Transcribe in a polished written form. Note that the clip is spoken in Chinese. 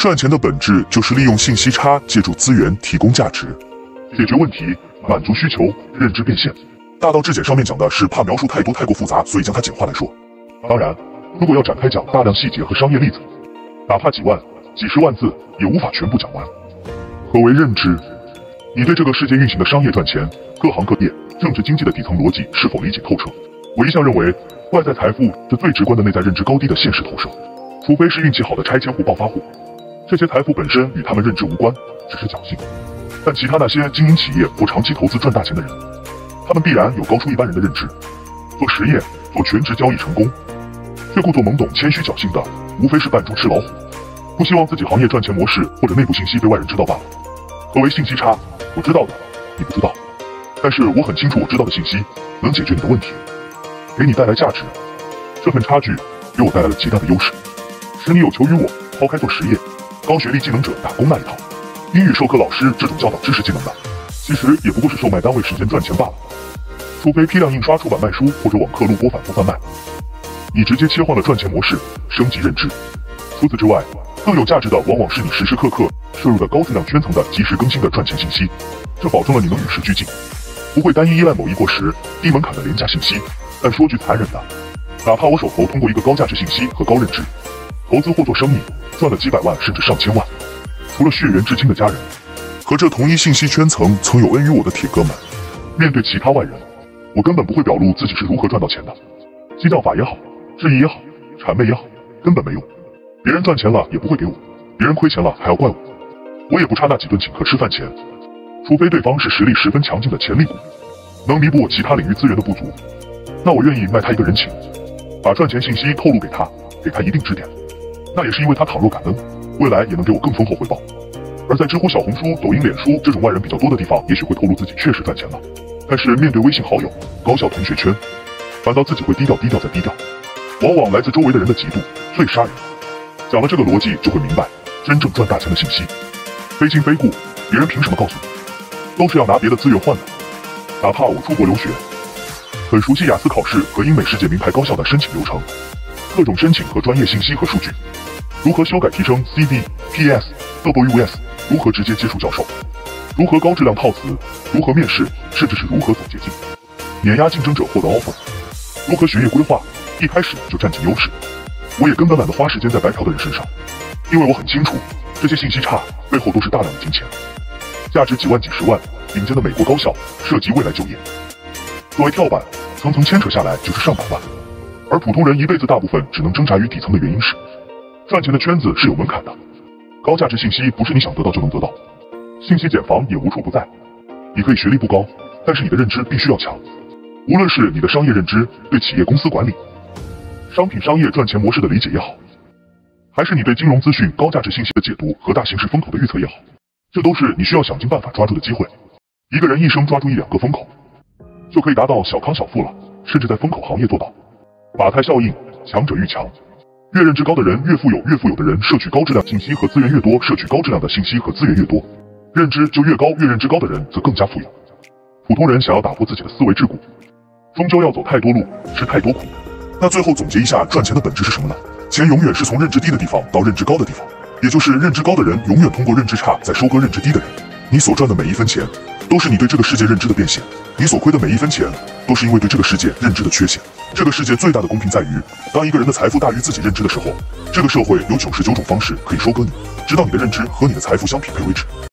赚钱的本质就是利用信息差，借助资源提供价值，解决问题，满足需求，认知变现。大道至简上面讲的是怕描述太多太过复杂，所以将它简化来说。当然，如果要展开讲大量细节和商业例子，哪怕几万、几十万字也无法全部讲完。何为认知？你对这个世界运行的商业赚钱、各行各业、政治经济的底层逻辑是否理解透彻？我一向认为，外在财富是最直观的内在认知高低的现实投射，除非是运气好的拆迁户暴发户，这些财富本身与他们认知无关，只是侥幸。但其他那些经营企业或长期投资赚大钱的人，他们必然有高出一般人的认知，做实业、做全职交易成功，却故作懵懂、谦虚侥幸的，无非是扮猪吃老虎，不希望自己行业赚钱模式或者内部信息被外人知道罢了。何为信息差？我知道的，你不知道，但是我很清楚我知道的信息能解决你的问题，给你带来价值。这份差距给我带来了极大的优势，使你有求于我，抛开做实业、高学历技能者打工那一套。英语授课老师这种教导知识技能的，其实也不过是售卖单位时间赚钱罢了。除非批量印刷出版卖书或者网课录播反复贩卖，你直接切换了赚钱模式，升级认知。除此之外，更有价值的往往是你时时刻刻摄入的高质量圈层的及时更新的赚钱信息，这保证了你能与时俱进，不会单一依赖某一过时、低门槛的廉价信息。但说句残忍的，哪怕我手头通过一个高价值信息和高认知，投资或做生意赚了几百万甚至上千万，除了血缘至亲的家人和这同一信息圈层曾有恩于我的铁哥们， 面对其他外人，我根本不会表露自己是如何赚到钱的。激将法也好，质疑也好，谄媚也好，根本没用。别人赚钱了也不会给我，别人亏钱了还要怪我，我也不差那几顿请客吃饭钱。除非对方是实力十分强劲的潜力股，能弥补我其他领域资源的不足，那我愿意卖他一个人情，把赚钱信息透露给他，给他一定指点。那也是因为他倘若感恩，未来也能给我更丰厚回报。而在知乎、小红书、抖音、脸书这种外人比较多的地方，也许会透露自己确实赚钱了，但是面对微信好友、高校同学圈，反倒自己会低调低调再低调，往往来自周围的人的嫉妒最杀人。讲了这个逻辑，就会明白，真正赚大钱的信息，非亲非故，别人凭什么告诉你？都是要拿别的资源换的。哪怕我出国留学，很熟悉雅思考试和英美世界名牌高校的申请流程，各种申请和专业信息和数据，如何修改提升 CV、PS、WS， 如何直接接触教授，如何高质量套词，如何面试，甚至是如何走捷径，碾压竞争者获得 offer， 如何学业规划，一开始就占尽优势。我也根本懒得花时间在白嫖的人身上，因为我很清楚，这些信息差背后都是大量的金钱，价值几万几十万，顶尖的美国高校涉及未来就业，作为跳板，层层牵扯下来就是上百万。而普通人一辈子大部分只能挣扎于底层的原因是，赚钱的圈子是有门槛的，高价值信息不是你想得到就能得到，信息茧房也无处不在。你可以学历不高，但是你的认知必须要强，无论是你的商业认知、对企业公司管理、商品商业赚钱模式的理解也好，还是你对金融资讯高价值信息的解读和大形势风口的预测也好，这都是你需要想尽办法抓住的机会。一个人一生抓住一两个风口，就可以达到小康小富了，甚至在风口行业做到马太效应，强者愈强。越认知高的人越富有，越富有的人摄取高质量信息和资源越多，摄取高质量的信息和资源越多，认知就越高，越认知高的人则更加富有。普通人想要打破自己的思维桎梏，终究要走太多路，吃太多苦。 那最后总结一下，赚钱的本质是什么呢？钱永远是从认知低的地方到认知高的地方，也就是认知高的人永远通过认知差在收割认知低的人。你所赚的每一分钱，都是你对这个世界认知的变现；你所亏的每一分钱，都是因为对这个世界认知的缺陷。这个世界最大的公平在于，当一个人的财富大于自己认知的时候，这个社会有99种方式可以收割你，直到你的认知和你的财富相匹配为止。